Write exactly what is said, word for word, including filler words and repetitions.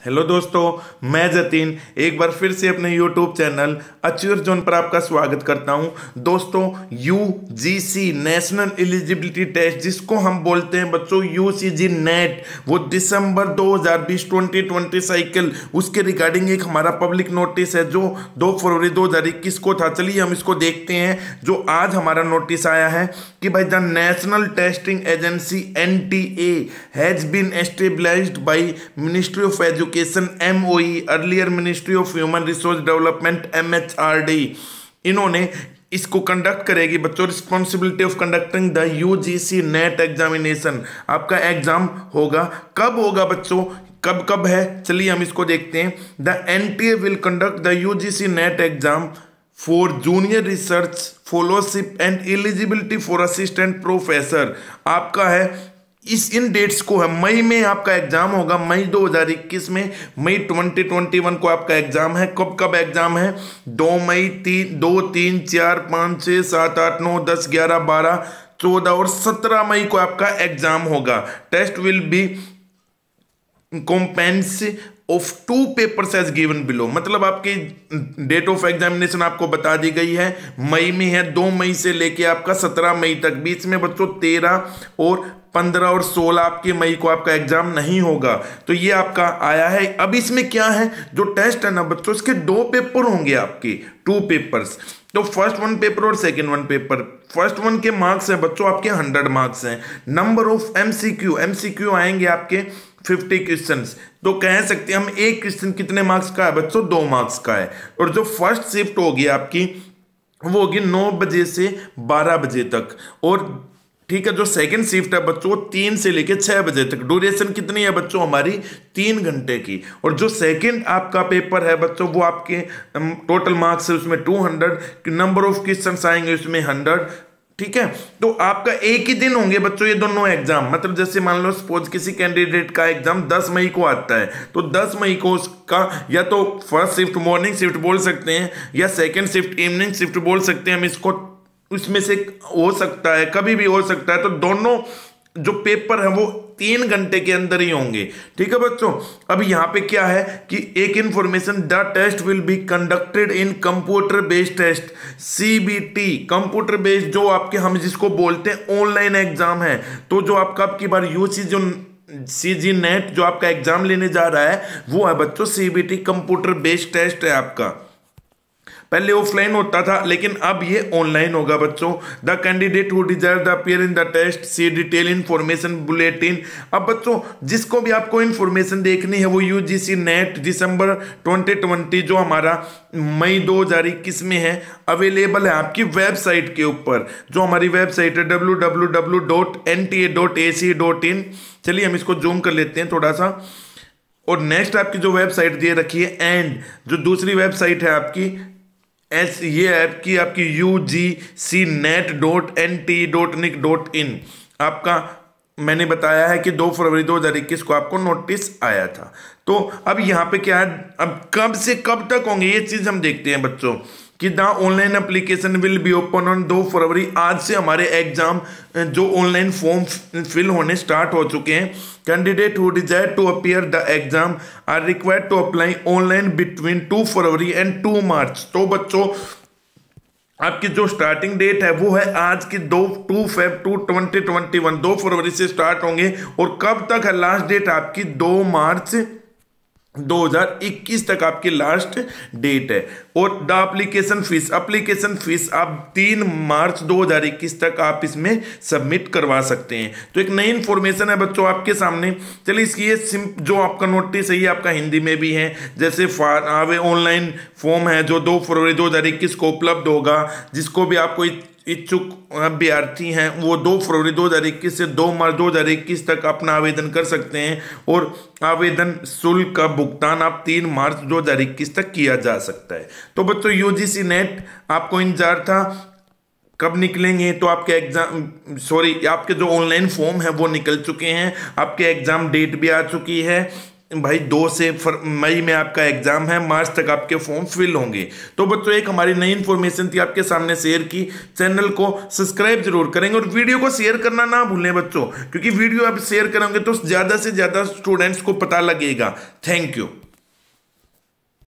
Hello दोस्तों, मैं जतीन एक बार फिर से अपने यूट्यूब चैनल अचीवर जोन पर आपका स्वागत करता हूं। दोस्तों, U G C national eligibility test, जिसको हम बोलते हैं बच्चों यू सी जी नेट, वो दिसंबर दो हज़ार बीस ट्वेंटी ट्वेंटी साइकिल, उसके रिगार्डिंग एक हमारा पब्लिक नोटिस है जो दो फरवरी दो हज़ार इक्कीस को था। चलिए हम इसको देखते हैं। जो आज हमारा नोटिस आया है कि भाई the national testing agency N T A has been established by ministry of education M O E, earlier ministry of human resource development M H R D। इन्होंने इसको कंडक्ट करेगी बच्चों। Responsibility of conducting the U G C net examination. आपका exam होगा, कब होगा बच्चों, कब कब है, चलिए हम इसको देखते हैं। The N T A will conduct the U G C net exam for junior research fellowship and eligibility for assistant professor. आपका है इस इन डेट्स को है, मई में आपका एग्जाम होगा, मई दो हज़ार इक्कीस में, मई दो हज़ार इक्कीस को आपका एग्जाम है। कब कब एग्जाम है? दो मई, तीन दो तीन चार पाँच छः सात आठ नौ दस ग्यारह बारह चौदह और सत्रह मई को आपका एग्जाम होगा। Test will be composed of two papers as given below. मतलब आपकी डेट ऑफ एग्जामिनेशन आपको बता दी गई है, मई में है, दो मई से लेके आपका सत्रह मई तक। बीच में बच्चों तेरह और पंद्रह और सोलह आपके मई को आपका एग्जाम नहीं होगा। तो ये आपका आया है। अब इसमें क्या है, जो टेस्ट है ना बच्चों, इसके दो पेपर होंगे आपके, टू पेपर्स। तो फर्स्ट वन पेपर और second one paper. First one के मार्क्स है बच्चों आपके हंड्रेड मार्क्स हैं। नंबर ऑफ एमसीक्यू, एमसीक्यू आएंगे आपके फिफ्टी क्वेश्चंस। तो कह सकते हैं हम एक क्वेश्चन कितने मार्क्स का है बच्चों, दो मार्क्स का है। और जो फर्स्ट शिफ्ट होगी आपकी वो होगी नौ बजे से बारह बजे तक। और ठीक है, जो सेकंड शिफ्ट है बच्चों तीन से लेके छह बजे तक। ड्यूरेशन कितनी है बच्चों हमारी, तीन घंटे की। और जो सेकंड आपका पेपर है बच्चों वो आपके टोटल मार्क्स है उसमें two hundred, number of questions आएंगे उसमें हंड्रेड। ठीक है, तो आपका एक ही दिन होंगे बच्चों ये दोनों एग्जाम। मतलब जैसे मान लो सपोज किसी कैंडिडेट का एग्जाम दस मई को आता है, तो दस मई को उसका या तो फर्स्ट शिफ्ट मॉर्निंग शिफ्ट बोल सकते हैं या सेकंड शिफ्ट इवनिंग शिफ्ट बोल सकते हैं हम इसको, उसमें से हो सकता है, कभी भी हो सकता है। तो दोनों जो पेपर है वो तीन घंटे के अंदर ही होंगे। ठीक है बच्चों, अब यहां पे क्या है कि एक information, the test will be conducted in computer based test C B T. Computer based जो आपके हम जिसको बोलते हैं ऑनलाइन एग्जाम है। तो जो आपका आपकी बार यूसी जो सी जी नेट जो आपका एग्जाम लेने जा रहा है वो है बच्चों C B T, computer based test है आपका। पहले ऑफलाइन होता था लेकिन अब ये ऑनलाइन होगा बच्चों। The candidate who desire the appear in the test see detail information bulletin. अब बच्चों जिसको भी आपको इंफॉर्मेशन देखनी है वो UGC net December twenty twenty जो हमारा मई दो हज़ार इक्कीस में है, अवेलेबल है आपकी वेबसाइट के ऊपर। जो हमारी वेबसाइट है W W W dot N T A dot A C dot in. चलिए हम इसको जूम कर लेते हैं थोड़ा सा। और नेक्स्ट आपकी जो वेबसाइट दे रखी है एंड जो दूसरी वेबसाइट है आपकी एस ये ऐप की आपकी U G C net dot N T dot nic dot in. आपका मैंने बताया है कि दो फरवरी दो हज़ार इक्कीस को आपको नोटिस आया था। तो अब यहाँ पे क्या है, अब कब से कब तक होंगे ये चीज हम देखते हैं बच्चों कि the online application will be open on दो फरवरी। आज से हमारे एग्जाम जो ऑनलाइन फॉर्म फिल होने स्टार्ट हो चुके हैं। Candidate who desire to appear the exam are required to apply online between two February and two March. तो बच्चों आपकी जो स्टार्टिंग डेट है वो है आज की दो two Feb two twenty twenty one, दो फरवरी से स्टार्ट होंगे। और कब तक है लास्ट डेट आपकी, दो मार्च दो हज़ार इक्कीस तक आपकी लास्ट डेट है। और the application fees, application fees आप तीन मार्च दो हज़ार इक्कीस तक आप इसमें सबमिट करवा सकते हैं। तो एक नई इन्फॉर्मेशन है बच्चों आपके सामने। चलिए इसकी ये जो आपका नोटिस है ये आपका हिंदी में भी है। जैसे आवे ऑनलाइन फॉर्म है जो दो फरवरी दो हज़ार इक्कीस को उपलब्ध होगा। जिसको भी आपको इच्छुक अभ्यर्थी हैं वो दो फरवरी दो हज़ार इक्कीस से दो मार्च दो हज़ार इक्कीस तक अपना आवेदन कर सकते हैं। और आवेदन शुल्क का भुगतान आप तीन मार्च दो हज़ार इक्कीस तक किया जा सकता है। तो बच्चों यूजीसी नेट आपको इंतजार था कब निकलेंगे, तो आपके एग्जाम सॉरी आपके जो ऑनलाइन फॉर्म है वो निकल चुके हैं। आपके एग्जाम डेट भी आ चुकी है, भाई दो से मई में आपका एग्जाम है, मार्च तक आपके फॉर्म फिल होंगे। तो बच्चों एक हमारी नई इन्फॉर्मेशन थी आपके सामने शेयर की। चैनल को सब्सक्राइब जरूर करेंगे और वीडियो को शेयर करना ना भूलें बच्चों, क्योंकि वीडियो आप शेयर करेंगे तो ज्यादा से ज्यादा स्टूडेंट्स को पता लगेगा। Thank you.